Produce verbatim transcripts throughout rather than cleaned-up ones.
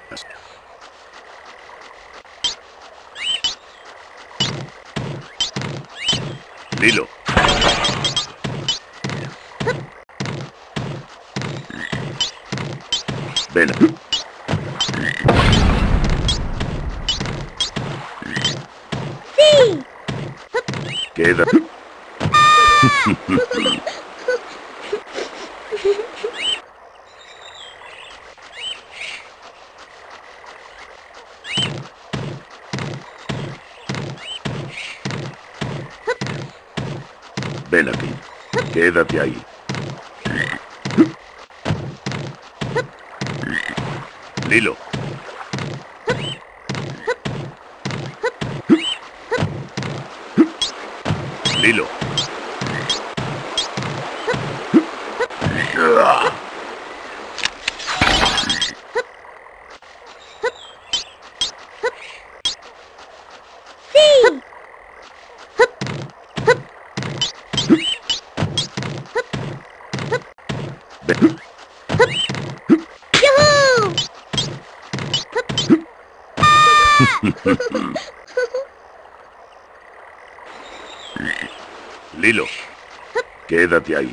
Lilo. Ven. Sí. Queda. Ven aquí. Quédate ahí. Lilo. Lilo. Sí. Ven. ¡Yujú! Lilo. Quédate ahí.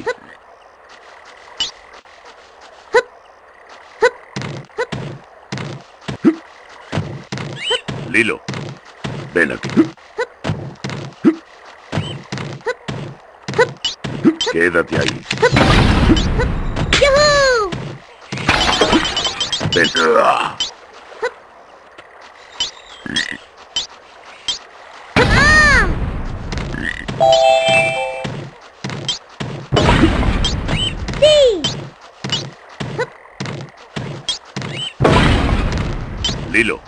Lilo. Ven aquí. Quédate ahí. ¡Yujú! Ven. ¡Ah! Sí. Lilo.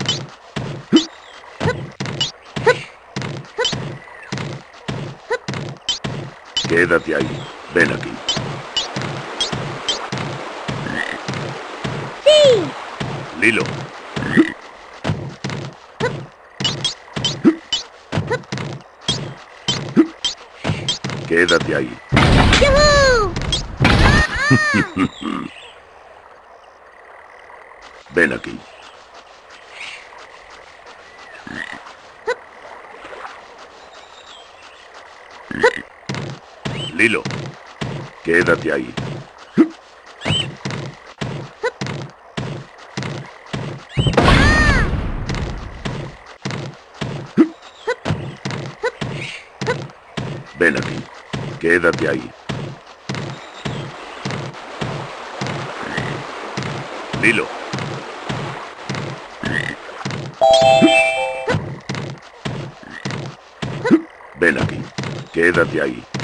Quédate ahí. Ven aquí. Sí. Lilo. Quédate ahí. ¡Yujú! Ven aquí. Lilo. Quédate ahí. Ven aquí. Quédate ahí. Lilo. Ven aquí. Quédate ahí.